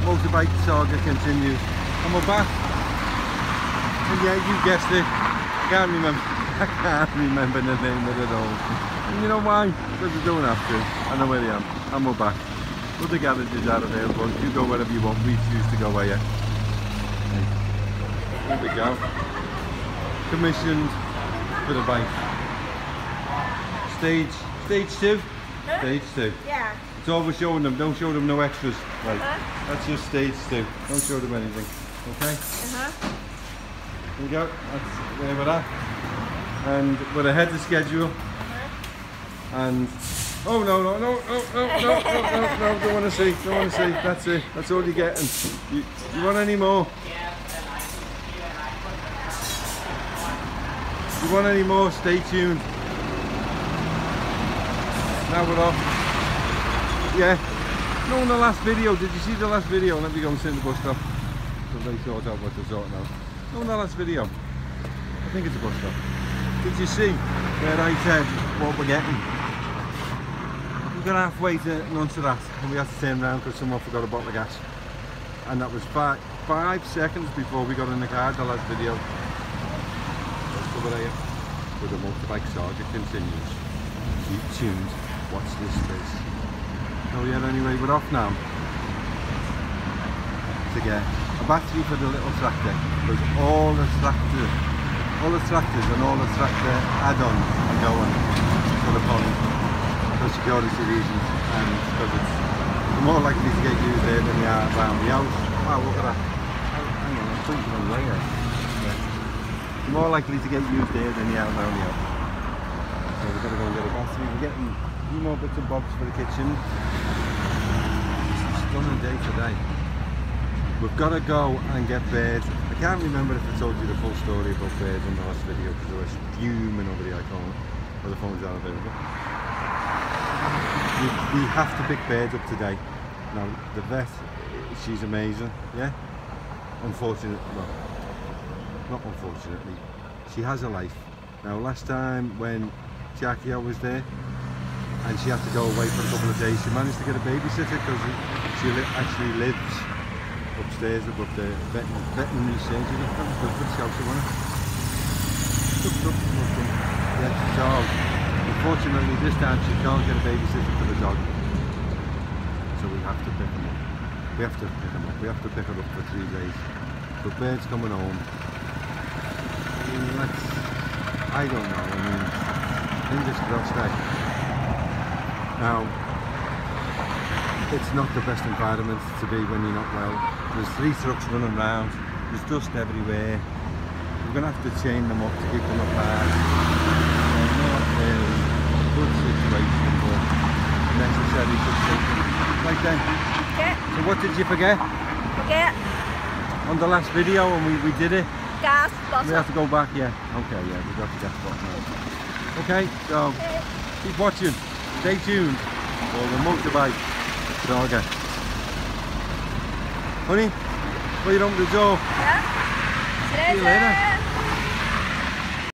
motorbike saga continues. And we're back. And yeah, you guessed it. I can't remember the name of it all. And you know why? Because we don't have to. I know where I am. And we're back. Other garages are available. You go wherever you want. We choose to go here. Here we go. Commissioned for the bike. Stage 2? Huh? Stage 2. Yeah. It's all we're showing them. Don't show them no extras. Right. That's just stage 2. Don't show them anything. Okay? Here we go. That's where we're at. And we're ahead of schedule. And oh no, don't want to see, that's it, that's all you're getting. You want any more? You want any more? Stay tuned. Now we're off. Yeah. No, in the last video, did you see the last video? Let me go and sit in the bus stop. So they sort out what they're sorting out. No, in the last video. I think it's a bus stop. Did you see where I said what we're getting? We got halfway to Montserrat and we had to turn around because someone forgot a bottle of gas. And that was 5 seconds before we got in the car, the last video. Over there, with the motorbike saga continues. Keep tuned, watch this space. Oh yeah, anyway, we're off now to get a battery for the little tractor, because all the tractors and all the tractor add-ons are going for the pony for security reasons, and because it's more likely to get used there than they are around the house. Wow, look at that. Hang on, I'm thinking on the way here. Yeah. More likely to get used there than they are around the house. So we're going to go and get a battery. We're getting a few more bits and bobs for the kitchen. It's a stunning day today. We've got to go and get birds. I can't remember if I told you the full story about birds in the last video because I was fuming over the iPhone, or the phones aren't available. We have to pick birds up today. Now the vet, she's amazing, yeah? Unfortunately, well, not unfortunately, she has a life. Now last time when Jackie was there and she had to go away for a couple of days, she managed to get a babysitter because she actually lives upstairs above the veterinary surgery. Yeah, so unfortunately this time she can't get a babysitter for the dog. So we have to pick him up. We have to pick him up. We have to pick her up for 3 days. But Bird's coming home. I don't know, I mean, fingers crossed, eh? Now, it's not the best environment to be when you're not well. There's 3 trucks running around, there's dust everywhere. We're going to have to chain them up to keep them apart. Not really a good situation, but necessary situation. Right then. Yeah. So what did you forget? Forget. On the last video when we did it? Gas bottle. We have to go back, yeah. Okay, yeah, we've got to get the bottom now. Okay, so keep watching. Stay tuned for the motorbike saga. Honey, will you open the door? Yeah. See you later.